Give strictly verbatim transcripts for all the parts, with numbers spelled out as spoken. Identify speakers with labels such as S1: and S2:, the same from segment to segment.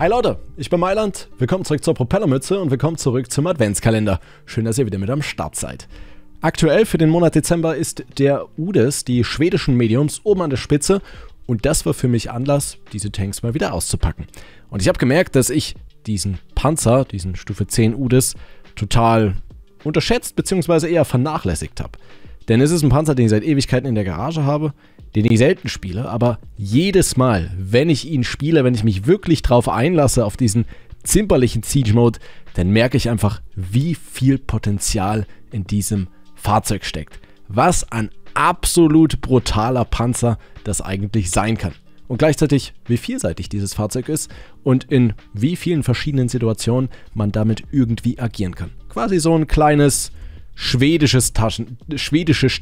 S1: Hi Leute, ich bin Mailand, willkommen zurück zur Propellermütze und willkommen zurück zum Adventskalender. Schön, dass ihr wieder mit am Start seid. Aktuell für den Monat Dezember ist der Udes, die schwedischen Mediums, oben an der Spitze und das war für mich Anlass, diese Tanks mal wieder auszupacken. Und ich habe gemerkt, dass ich diesen Panzer, diesen Stufe zehn Udes, total unterschätzt bzw. eher vernachlässigt habe. Denn es ist ein Panzer, den ich seit Ewigkeiten in der Garage habe, den ich selten spiele, aber jedes Mal, wenn ich ihn spiele, wenn ich mich wirklich drauf einlasse, auf diesen zimperlichen Siege-Mode, dann merke ich einfach, wie viel Potenzial in diesem Fahrzeug steckt. Was ein absolut brutaler Panzer das eigentlich sein kann. Und gleichzeitig, wie vielseitig dieses Fahrzeug ist und in wie vielen verschiedenen Situationen man damit irgendwie agieren kann. Quasi so ein kleines schwedisches Taschen... schwedisches...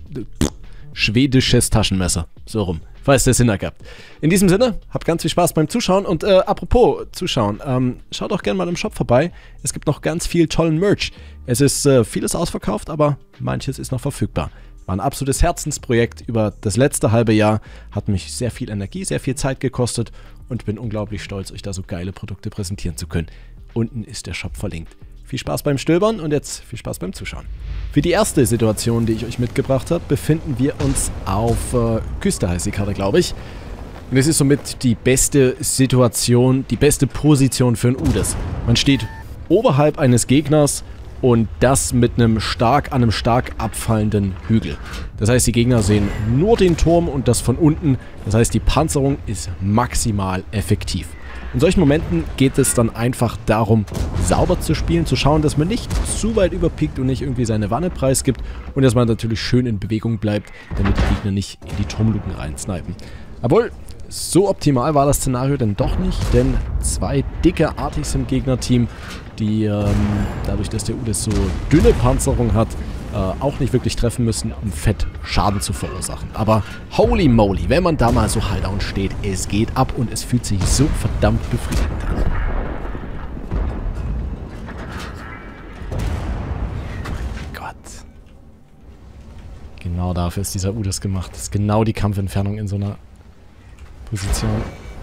S1: schwedisches Taschenmesser. So rum. Falls der Sinn ergibt. In diesem Sinne, habt ganz viel Spaß beim Zuschauen und äh, apropos Zuschauen, ähm, schaut auch gerne mal im Shop vorbei. Es gibt noch ganz viel tollen Merch. Es ist äh, vieles ausverkauft, aber manches ist noch verfügbar. War ein absolutes Herzensprojekt über das letzte halbe Jahr, hat mich sehr viel Energie, sehr viel Zeit gekostet und bin unglaublich stolz, euch da so geile Produkte präsentieren zu können. Unten ist der Shop verlinkt. Viel Spaß beim Stöbern und jetzt viel Spaß beim Zuschauen. Für die erste Situation, die ich euch mitgebracht habe, befinden wir uns auf äh, Küste, heißt die Karte, glaube ich. Und es ist somit die beste Situation, die beste Position für einen Udes. Man steht oberhalb eines Gegners und das mit einem stark an einem stark abfallenden Hügel. Das heißt, die Gegner sehen nur den Turm und das von unten. Das heißt, die Panzerung ist maximal effektiv. In solchen Momenten geht es dann einfach darum, sauber zu spielen, zu schauen, dass man nicht zu weit überpiekt und nicht irgendwie seine Wanne preisgibt und dass man natürlich schön in Bewegung bleibt, damit die Gegner nicht in die Turmluken reinsnipen. Obwohl, so optimal war das Szenario dann doch nicht, denn zwei dicke Artis im Gegnerteam, die ähm, dadurch, dass der Udes so dünne Panzerung hat, äh, auch nicht wirklich treffen müssen, um fett Schaden zu verursachen. Aber holy moly, wenn man da mal so Highdown steht, es geht ab und es fühlt sich so verdammt befriedigend an. Gott. Genau dafür ist dieser Udes gemacht. Das ist genau die Kampfentfernung in so einer Position.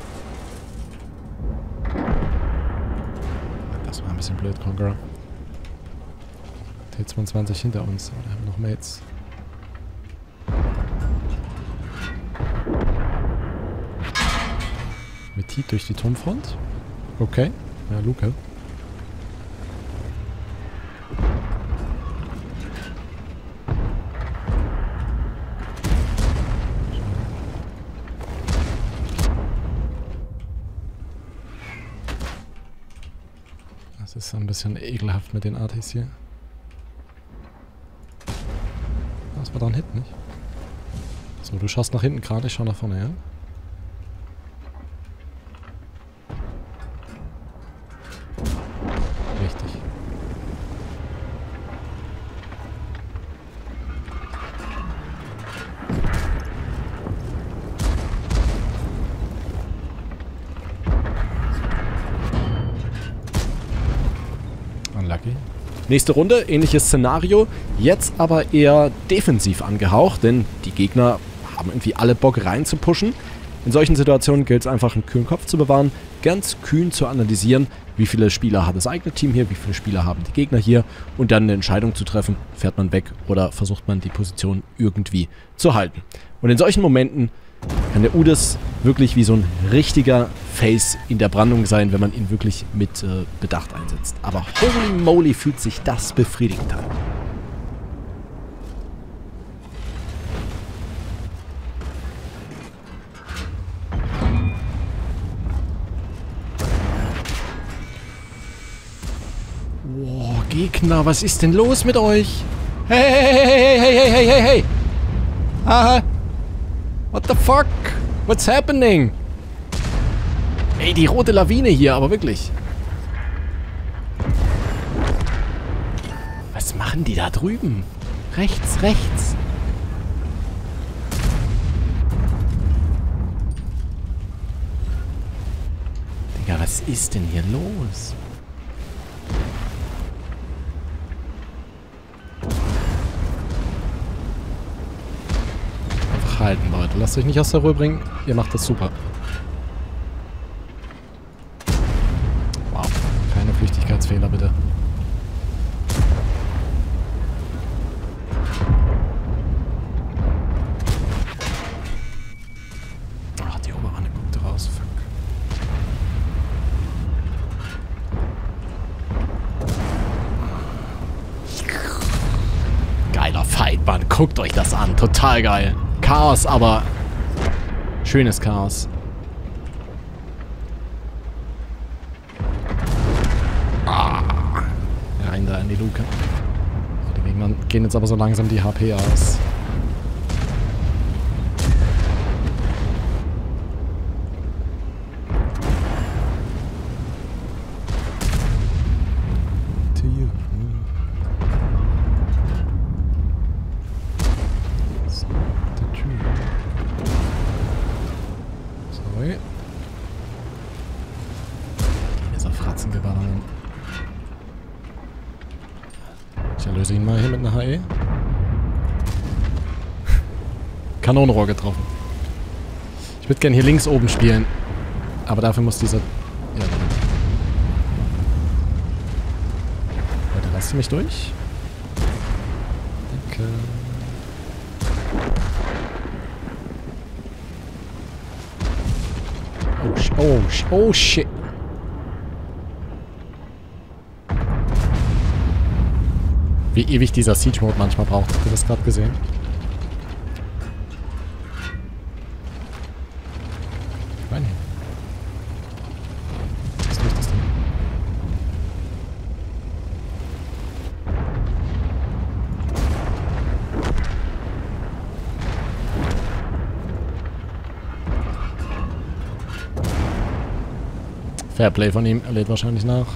S1: Das war ein bisschen blöd, Conqueror. T zweiundzwanzig hinter uns. Oh, da haben wir noch Mates. Mit Heat durch die Turmfront. Okay. Ja, Luke. Das ist ein bisschen ekelhaft mit den Artis hier. Das war doch ein Hit, nicht? So, du schaust nach hinten gerade, ich schau nach vorne, ja? Richtig. Unlucky. Nächste Runde, ähnliches Szenario, jetzt aber eher defensiv angehaucht, denn die Gegner haben irgendwie alle Bock rein zu pushen. In solchen Situationen gilt es einfach, einen kühlen Kopf zu bewahren, ganz kühn zu analysieren, wie viele Spieler hat das eigene Team hier, wie viele Spieler haben die Gegner hier und dann eine Entscheidung zu treffen, fährt man weg oder versucht man die Position irgendwie zu halten. Und in solchen Momenten kann der Udes wirklich wie so ein richtiger Face in der Brandung sein, wenn man ihn wirklich mit äh, Bedacht einsetzt. Aber holy moly fühlt sich das befriedigend an. Wow, Gegner, was ist denn los mit euch? Hey, hey, hey, hey, hey, hey, hey, hey, hey! Aha! What the fuck? What's happening? Ey, die rote Lawine hier, aber wirklich. Was machen die da drüben? Rechts, rechts. Digga, was ist denn hier los? Halten, Leute. Lasst euch nicht aus der Ruhe bringen. Ihr macht das super. Übersetzungsfehler, bitte. Ach, die Oberrande guckt raus. Fuck. Geiler Fight, Mann. Guckt euch das an. Total geil. Chaos, aber schönes Chaos. Ah. Rein da in die Luke. Die Gegner gehen jetzt aber so langsam die H P aus. Ich erlöse ihn mal hier mit einer H E. Kanonenrohr getroffen. Ich würde gerne hier links oben spielen. Aber dafür muss dieser... Ja, Leute, lasst ihr mich durch? Danke. Oh, sh oh, sh oh shit. Wie ewig dieser Siege-Mode manchmal braucht. Habt ihr das gerade gesehen? Rein hier. Was tue ich das denn? Fairplay von ihm. Er lädt wahrscheinlich nach.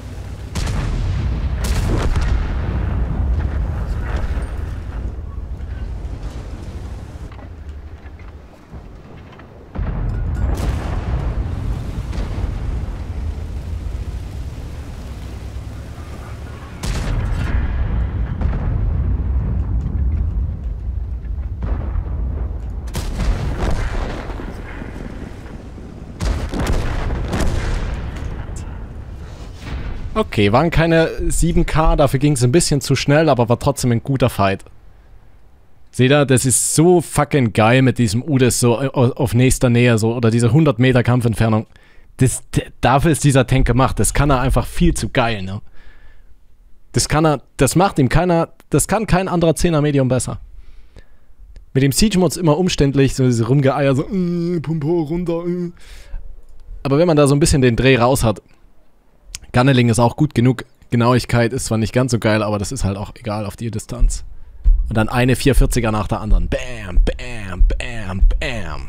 S1: Okay, waren keine sieben K, dafür ging es ein bisschen zu schnell, aber war trotzdem ein guter Fight. Seht ihr, das ist so fucking geil mit diesem Udes so auf nächster Nähe, so, oder diese hundert Meter Kampfentfernung. Das, dafür ist dieser Tank gemacht, das kann er einfach viel zu geil, ne? Das kann er, das macht ihm keiner, das kann kein anderer zehner Medium besser. Mit dem Siege-Mod ist immer umständlich, so diese Rumgeeier, so, äh, Pumpo runter, äh. Aber wenn man da so ein bisschen den Dreh raus hat, Gunneling ist auch gut genug. Genauigkeit ist zwar nicht ganz so geil, aber das ist halt auch egal auf die Distanz. Und dann eine vierhundertvierziger nach der anderen. Bam, bam, bam, bam.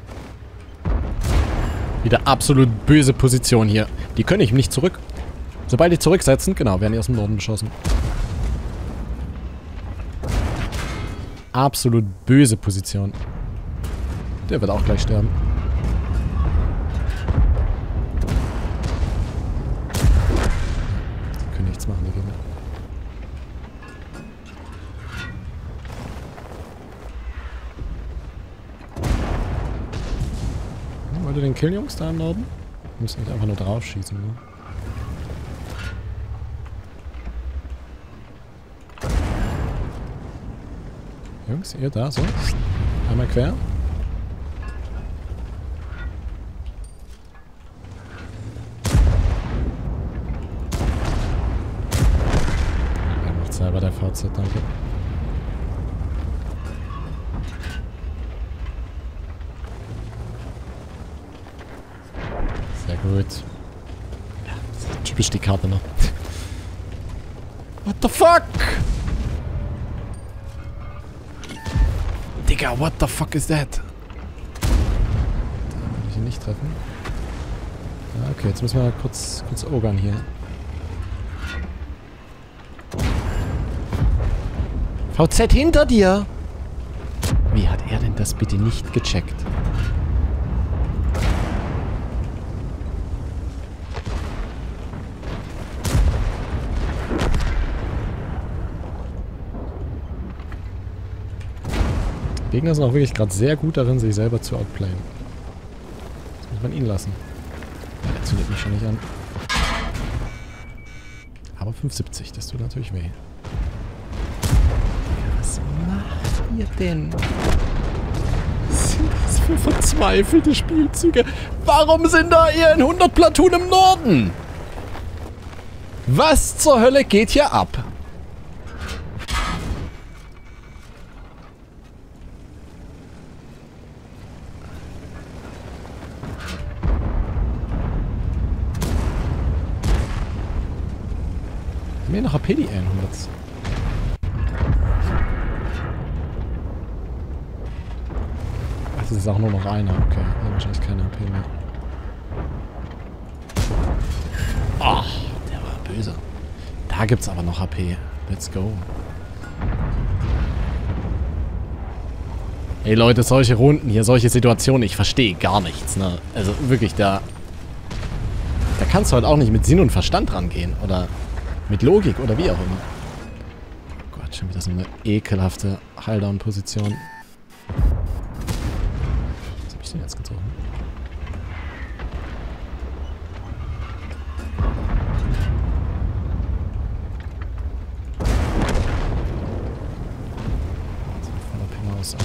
S1: Wieder absolut böse Position hier. Die können ich nicht zurück. Sobald die zurücksetzen, genau, werden die aus dem Norden beschossen. Absolut böse Position. Der wird auch gleich sterben. Machen die Gegner. Hm, wollt ihr den killen, Jungs, da im Norden? Wir müssen nicht einfach nur drauf schießen, ne? Jungs, ihr da, so. Einmal quer. Selber der V Z, danke. Sehr gut. Ja, das ist typisch die Karte noch. What the fuck? Digga, what the fuck is that? Da will ich ihn nicht treffen. Ja, okay, jetzt müssen wir kurz, kurz ogern hier. V Z hinter dir! Wie hat er denn das bitte nicht gecheckt? Die Gegner sind auch wirklich gerade sehr gut darin, sich selber zu outplayen. Jetzt muss man ihn lassen. Ja, der zündet mich schon nicht an. Aber fünf siebzig, das tut natürlich weh. Was macht ihr denn? Sind das für verzweifelte Spielzüge? Warum sind da eher in hundert Platoon im Norden? Was zur Hölle geht hier ab? Mehr noch H P die hundert. Ach, das ist auch nur noch einer. Okay, ja, wahrscheinlich keine H P mehr. Ach, der war böse. Da gibt's aber noch H P. Let's go. Hey Leute, solche Runden hier, solche Situationen, ich verstehe gar nichts, ne? Also wirklich, da... Da kannst du halt auch nicht mit Sinn und Verstand rangehen, oder... Mit Logik oder wie auch immer. Oh Gott, schon wieder so eine ekelhafte High-Down-Position. Was hab ich denn jetzt getroffen? Voller Ping aus.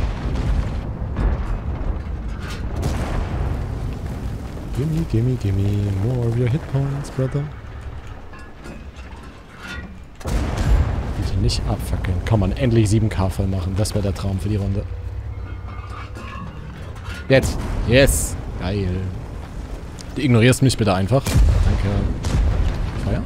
S1: Gimme, gimme, gimme more of your hit points, brother. Nicht abfackeln. Kann man endlich sieben K voll machen. Das wäre der Traum für die Runde. Jetzt. Yes. Geil. Du ignorierst mich bitte einfach. Danke. Feuer.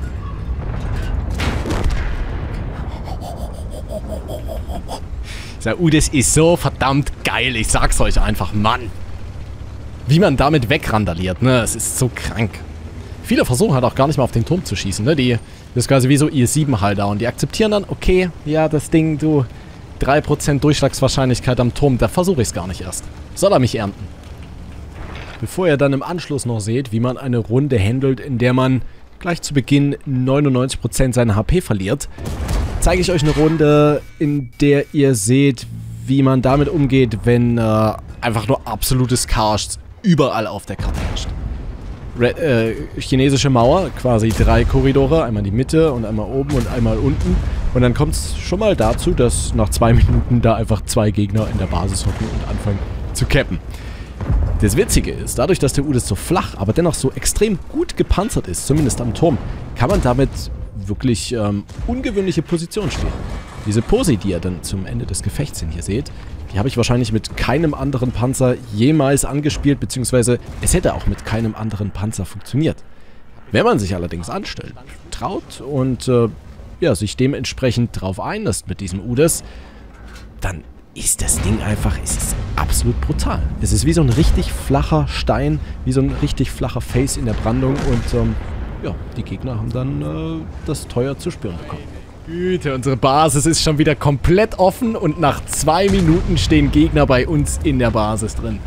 S1: So, uh, das ist so verdammt geil. Ich sag's euch einfach, Mann. Wie man damit wegrandaliert, ne? Es ist so krank. Viele versuchen halt auch gar nicht mal auf den Turm zu schießen, ne? Die... Das ist quasi wie so I S sieben Hull-Down. Die akzeptieren dann, okay, ja, das Ding, du, drei Prozent Durchschlagswahrscheinlichkeit am Turm, da versuche ich es gar nicht erst. Soll er mich ernten. Bevor ihr dann im Anschluss noch seht, wie man eine Runde handelt, in der man gleich zu Beginn neunundneunzig Prozent seiner H P verliert, zeige ich euch eine Runde, in der ihr seht, wie man damit umgeht, wenn äh, einfach nur absolutes Chaos überall auf der Karte herrscht. Red, äh, chinesische Mauer, quasi drei Korridore, einmal die Mitte und einmal oben und einmal unten. Und dann kommt es schon mal dazu, dass nach zwei Minuten da einfach zwei Gegner in der Basis hocken und anfangen zu cappen. Das Witzige ist, dadurch, dass der U D S so flach, aber dennoch so extrem gut gepanzert ist, zumindest am Turm, kann man damit wirklich ähm, ungewöhnliche Positionen spielen. Diese Posi, die ihr dann zum Ende des Gefechts hier seht, die habe ich wahrscheinlich mit keinem anderen Panzer jemals angespielt, beziehungsweise es hätte auch mit keinem anderen Panzer funktioniert. Wenn man sich allerdings anstellt, traut und äh, ja, sich dementsprechend drauf einlässt mit diesem U D S, dann ist das Ding einfach, es ist absolut brutal. Es ist wie so ein richtig flacher Stein, wie so ein richtig flacher Face in der Brandung und ähm, ja, die Gegner haben dann äh, das teuer zu spüren bekommen. Güte, unsere Basis ist schon wieder komplett offen und nach zwei Minuten stehen Gegner bei uns in der Basis drin.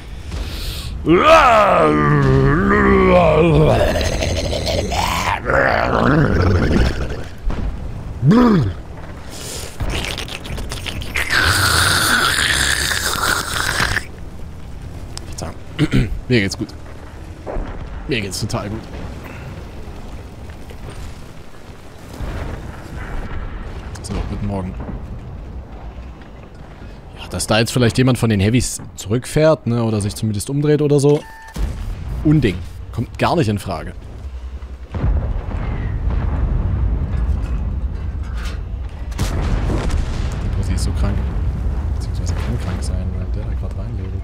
S1: Mir geht's gut. Mir geht's total gut. So, guten Morgen. Ja, dass da jetzt vielleicht jemand von den Heavys zurückfährt, ne, oder sich zumindest umdreht oder so. Unding. Kommt gar nicht in Frage. Die Pussy ist so krank. Beziehungsweise kann krank sein, weil der da gerade reinredet.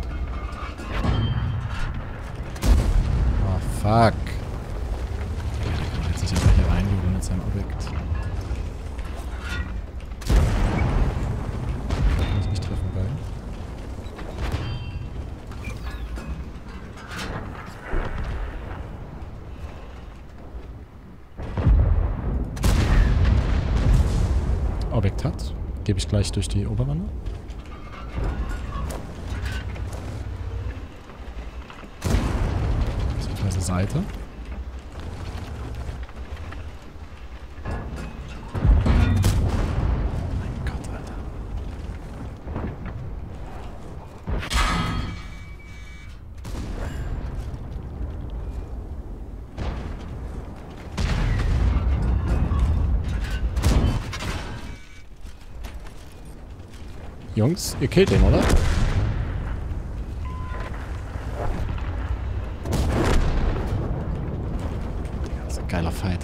S1: Ah, fuck. Der kann jetzt sich einfach hier reinlegen mit seinem Objekt. Kann ich nicht treffen, geil. Objekt hat. Gebe ich gleich durch die Oberwanne. Beziehungsweise Seite. Mein Gott, Alter. Jungs, ihr killt den, oder? Das ist ein geiler Fight.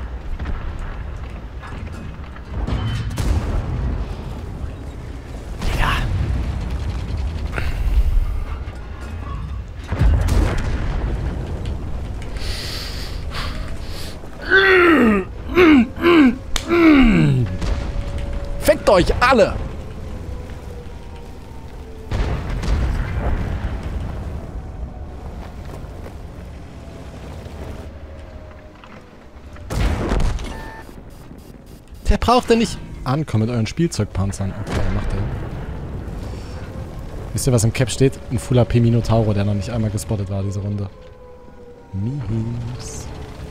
S1: Fickt euch alle! Der braucht ja nicht ankommen mit euren Spielzeugpanzern. Okay, macht er. Wisst ihr, was im Cap steht? Ein Full A P Minotauro, der noch nicht einmal gespottet war, diese Runde. Mies.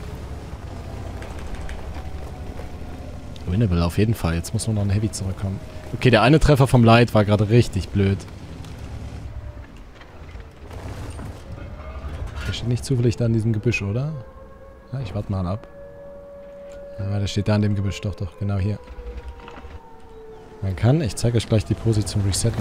S1: Winnable auf jeden Fall. Jetzt muss nur noch ein Heavy zurückkommen. Okay, der eine Treffer vom Light war gerade richtig blöd. Der steht nicht zufällig da in diesem Gebüsch, oder? Ja, ich warte mal ab. Ja, der steht da in dem Gebüsch. Doch, doch, genau hier. Man kann, ich zeige euch gleich die Pose zum Resetten.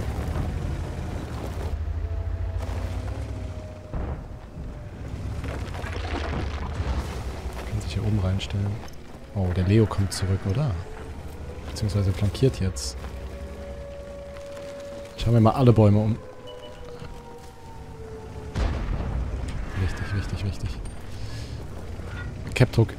S1: Kann sich hier oben reinstellen. Oh, der Leo kommt zurück, oder? Beziehungsweise flankiert jetzt. Schauen wir mal alle Bäume um. Wichtig, wichtig, wichtig. Cap-Druck.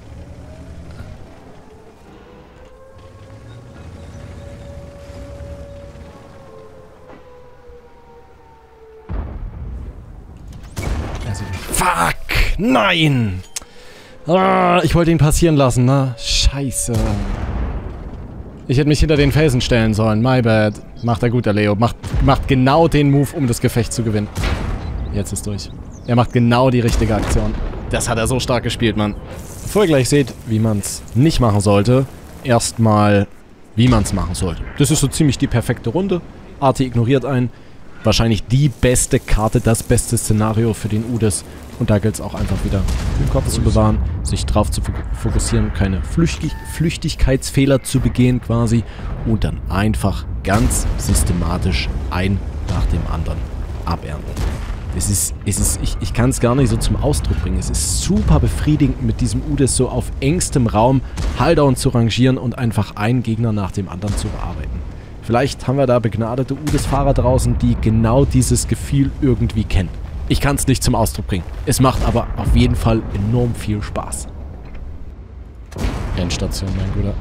S1: Fuck! Nein! Ah, ich wollte ihn passieren lassen, ne? Scheiße. Ich hätte mich hinter den Felsen stellen sollen. My bad. Macht er gut, der Leo. Macht, macht genau den Move, um das Gefecht zu gewinnen. Jetzt ist durch. Er macht genau die richtige Aktion. Das hat er so stark gespielt, Mann. Bevor ihr gleich seht, wie man es nicht machen sollte, erstmal, wie man es machen sollte. Das ist so ziemlich die perfekte Runde. Arti ignoriert einen. Wahrscheinlich die beste Karte, das beste Szenario für den Udes. Und da gilt es auch einfach wieder den Kopf zu bewahren, sich drauf zu fokussieren, keine Flüchtig Flüchtigkeitsfehler zu begehen quasi und dann einfach ganz systematisch ein nach dem anderen abernten. Es ist, es ist, ich, ich kann es gar nicht so zum Ausdruck bringen. Es ist super befriedigend, mit diesem Udes so auf engstem Raum Hulldown zu rangieren und einfach einen Gegner nach dem anderen zu bearbeiten. Vielleicht haben wir da begnadete Udes-Fahrer draußen, die genau dieses Gefühl irgendwie kennen. Ich kann es nicht zum Ausdruck bringen. Es macht aber auf jeden Fall enorm viel Spaß. Endstation, mein Guter.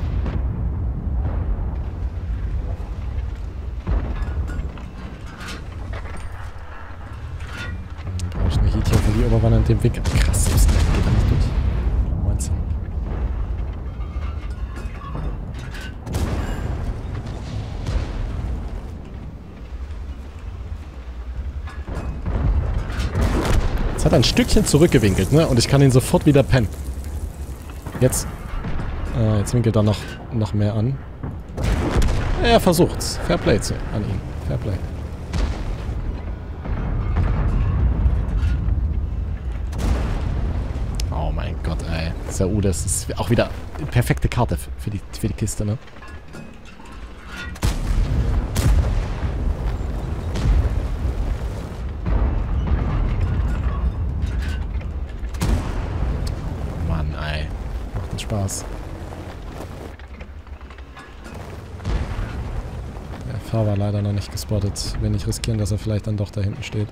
S1: Brauche ich eine Heat hier für die Oberwand an dem Weg. Krass, das geht da nicht durch. neunzehn. Jetzt hat er ein Stückchen zurückgewinkelt, ne? Und ich kann ihn sofort wieder pennen. Jetzt. Äh, jetzt winkelt er noch, noch mehr an. Er versucht's. Fair Play zu, an ihn. Fair Play. Oh mein Gott, ey. Dieser U, das ist auch wieder eine perfekte Karte für die, für die Kiste, ne? Spaß. Der Fahr war leider noch nicht gespottet. Will nicht riskieren, dass er vielleicht dann doch da hinten steht.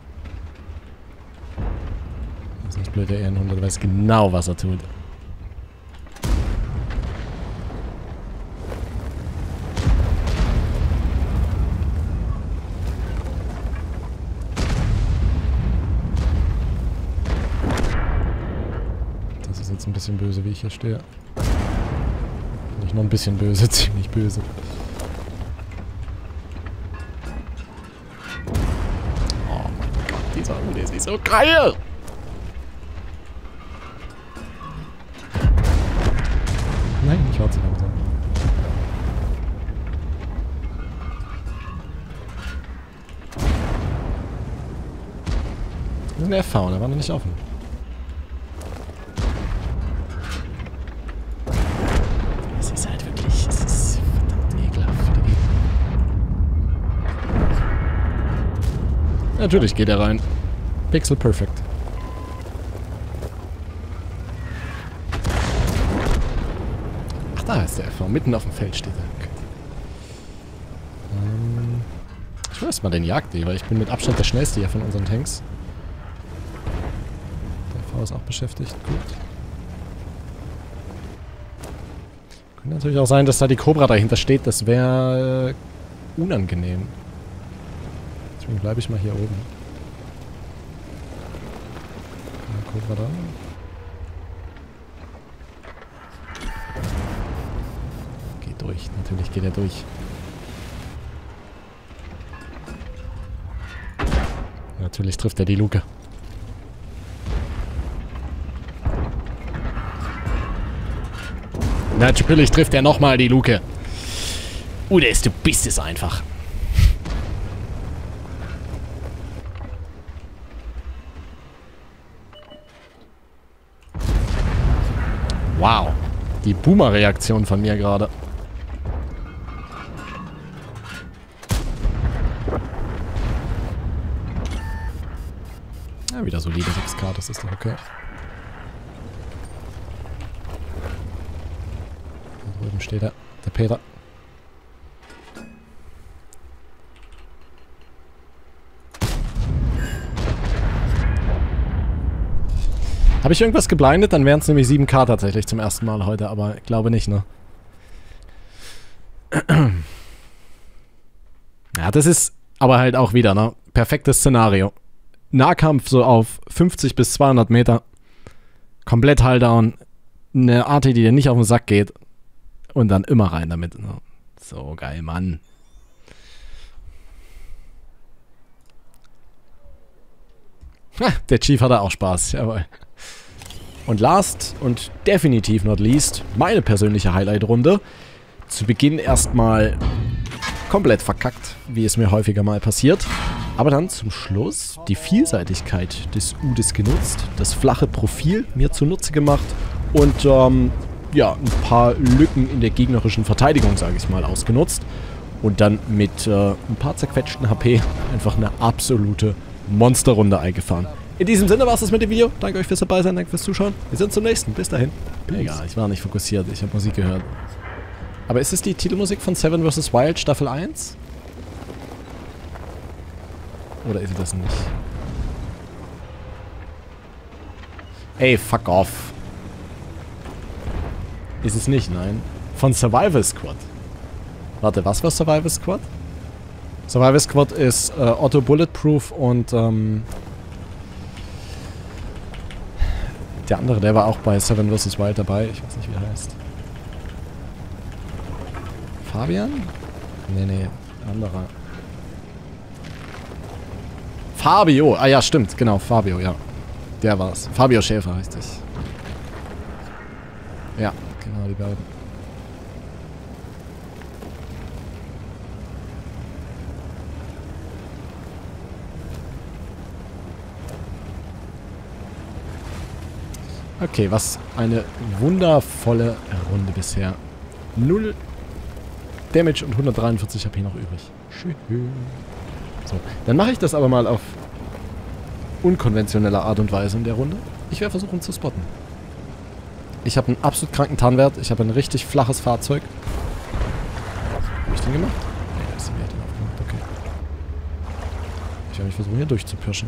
S1: Das ist nicht blöd, der Ehrenhund, der weiß genau, was er tut. Jetzt ein bisschen böse, wie ich hier stehe. Nicht nur ein bisschen böse, ziemlich böse. Oh mein Gott, dieser Hund ist nicht so geil! Nein, ich warte langsam. Das ist ein F V, der war noch nicht offen. Natürlich geht er rein. Pixel perfect. Ach, da ist der F V. Mitten auf dem Feld steht er. Okay. Ähm, ich will erstmal den Jagd, weil ich bin mit Abstand der schnellste hier von unseren Tanks. Der F V ist auch beschäftigt. Gut. Könnte natürlich auch sein, dass da die Cobra dahinter steht. Das wäre äh, unangenehm. Deswegen bleibe ich mal hier oben. Cobra da. Geht durch. Natürlich geht er durch. Natürlich trifft er die Luke. Natürlich trifft er nochmal die Luke. Udes, du bist es einfach. Wow. Die Boomer-Reaktion von mir gerade. Ja, wieder solide sechs K, das ist doch okay. Da drüben steht er, der Peter. Habe ich irgendwas geblindet? Dann wären es nämlich sieben K tatsächlich zum ersten Mal heute, aber ich glaube nicht, ne? Ja, das ist aber halt auch wieder, ne? Perfektes Szenario. Nahkampf so auf fünfzig bis zweihundert Meter. Komplett Hulldown. Eine Art, die dir nicht auf den Sack geht. Und dann immer rein damit. Ne? So geil, Mann. Ha, der Chief hatte auch Spaß, jawohl. Und last und definitiv not least, meine persönliche Highlight-Runde. Zu Beginn erstmal komplett verkackt, wie es mir häufiger mal passiert. Aber dann zum Schluss die Vielseitigkeit des Udes genutzt, das flache Profil mir zunutze gemacht und ähm, ja, ein paar Lücken in der gegnerischen Verteidigung, sage ich mal, ausgenutzt. Und dann mit äh, ein paar zerquetschten H P einfach eine absolute Monsterrunde eingefahren. In diesem Sinne war es das mit dem Video. Danke euch fürs dabei sein, danke fürs Zuschauen. Wir sehen uns zum nächsten. Bis dahin. Egal, ich war nicht fokussiert. Ich habe Musik gehört. Aber ist es die Titelmusik von Seven versus. Wild Staffel eins? Oder ist es das nicht? Ey, fuck off. Ist es nicht, nein. Von Survival Squad. Warte, was war Survival Squad? Survival Squad ist äh, Otto Bulletproof und ähm... der andere, der war auch bei Seven versus. Wild dabei. Ich weiß nicht, wie er heißt. Fabian? Nee, nee. Anderer. Fabio. Ah ja, stimmt. Genau, Fabio, ja. Der war's. Fabio Schäfer heißt ich. Ja, genau, die beiden. Okay, was eine wundervolle Runde bisher. Null Damage und hundertdreiundvierzig H P noch übrig. Schön. So, dann mache ich das aber mal auf unkonventionelle Art und Weise in der Runde. Ich werde versuchen zu spotten. Ich habe einen absolut kranken Tarnwert. Ich habe ein richtig flaches Fahrzeug. Habe ich den gemacht? Nee, das ist mir den aufgemacht. Okay. Ich werde mich versuchen, hier durchzupirschen.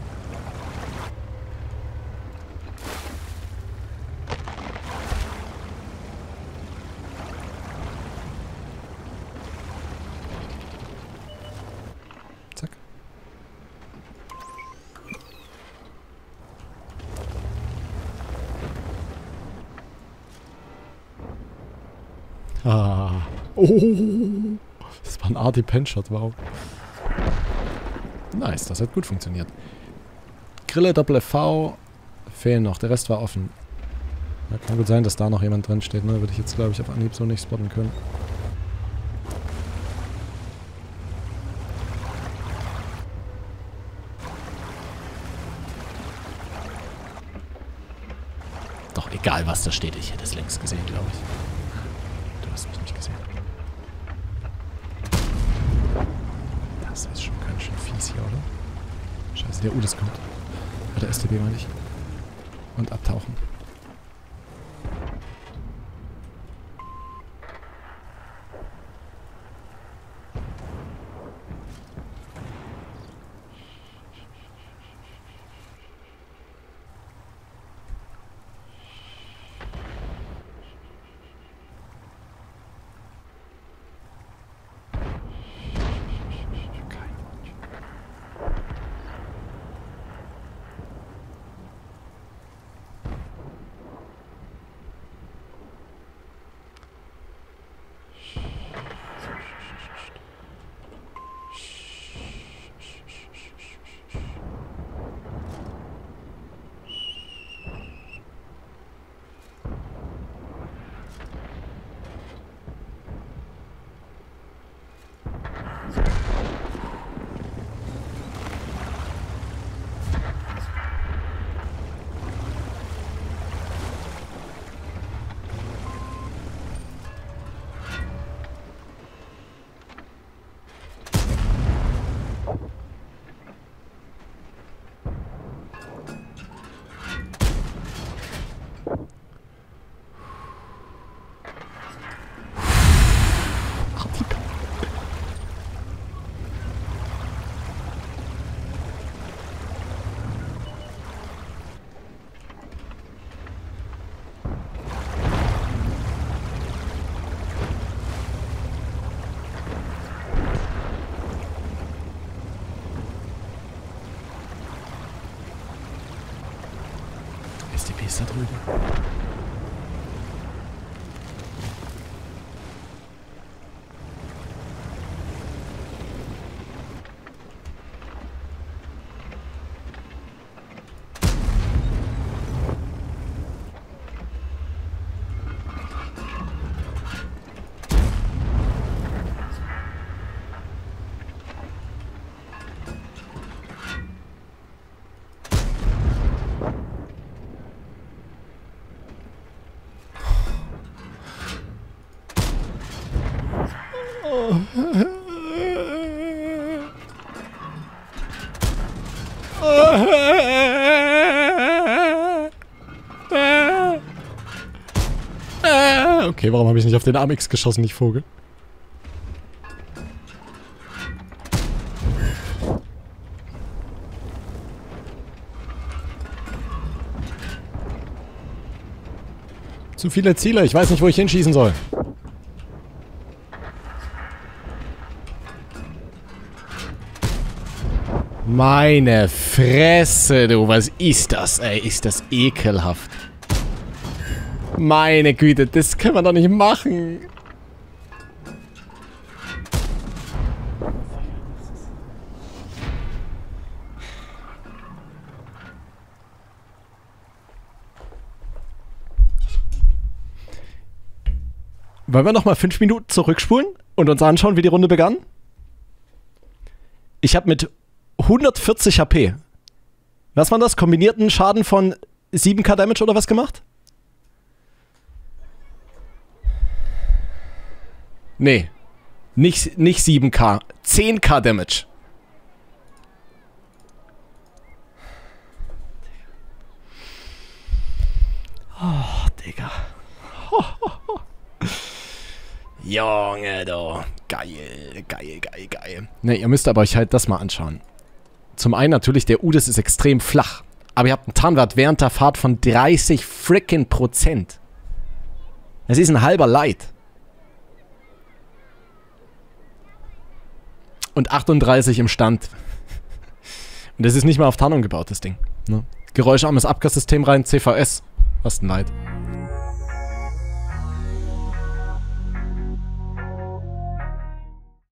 S1: Zack. Ah. Oh. Das war ein Arty-Pen-Shot, wow. Nice, das hat gut funktioniert. Grille, Doppel-F V, fehlen noch. Der Rest war offen. Ja, kann gut sein, dass da noch jemand drin steht, ne? Würde ich jetzt, glaube ich, auf Anhieb so nicht spotten können. Doch egal, was da steht. Ich hätte es längst gesehen, glaube ich. Du hast mich nicht gesehen. Das ist schon ganz schön fies hier, oder? Scheiße, der Udes kommt. Ah, der S T B meine ich. Und abtauchen. S T B ist da drüben. Okay, warum habe ich nicht auf den Amix geschossen, ich Vogel? Zu viele Ziele, ich weiß nicht, wo ich hinschießen soll. Meine Fresse, du, was ist das, ey? Ist das ekelhaft. Meine Güte, das können wir doch nicht machen. Wollen wir nochmal fünf Minuten zurückspulen und uns anschauen, wie die Runde begann? Ich habe mit hundertvierzig H P. Was war das? Kombinierten Schaden von sieben K Damage oder was gemacht? Nee. Nicht, nicht sieben K. zehn K Damage. Oh, Digga. Ho, ho, ho. Junge, du. Geil, geil, geil, geil. Ne, ihr müsst aber euch halt das mal anschauen. Zum einen natürlich, der Udes ist extrem flach. Aber ihr habt einen Tarnwert während der Fahrt von dreißig frickin' Prozent. Es ist ein halber Light. Und achtunddreißig im Stand. Und das ist nicht mal auf Tarnung gebaut, das Ding. Ne? Geräuscharmes Abgassystem rein, C V S. Was ein Leid.